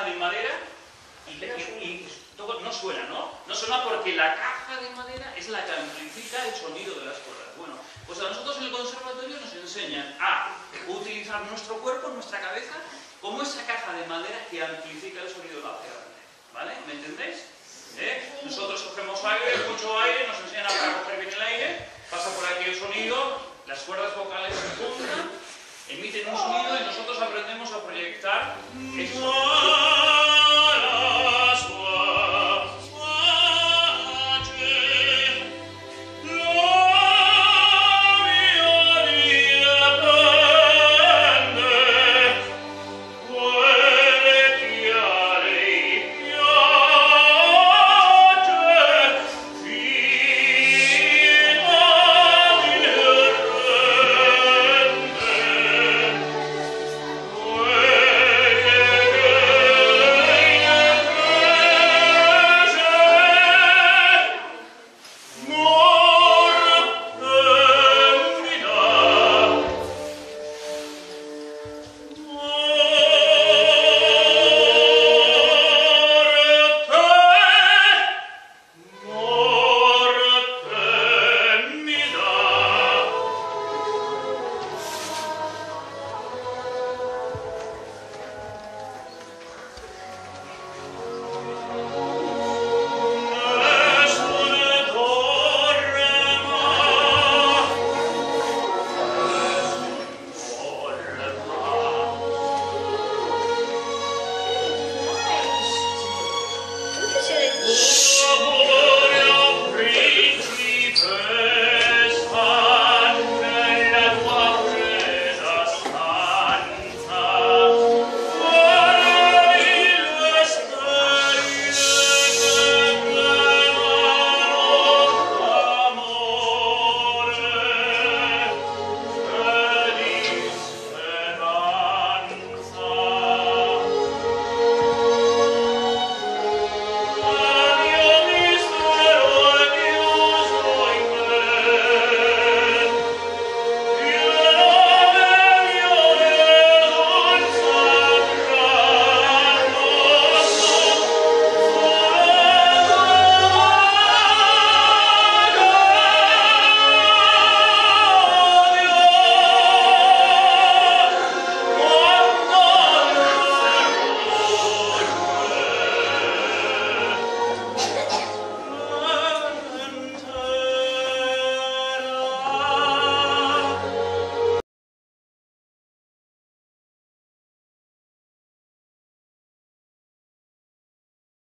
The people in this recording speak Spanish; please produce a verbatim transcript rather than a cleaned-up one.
caja de madera y, y, y todo no suena, ¿no? No suena porque la caja de madera es la que amplifica el sonido de las cuerdas. Bueno, pues a nosotros en el conservatorio nos enseñan a utilizar nuestro cuerpo, nuestra cabeza, como esa caja de madera que amplifica el sonido de la cuerda. ¿Vale? ¿Me entendéis? ¿Eh? Nosotros cogemos aire, mucho aire, nos enseñan a coger bien el aire, pasa por aquí el sonido, las cuerdas vocales se juntan, emiten un sonido y nosotros aprendemos a proyectar ese sonido.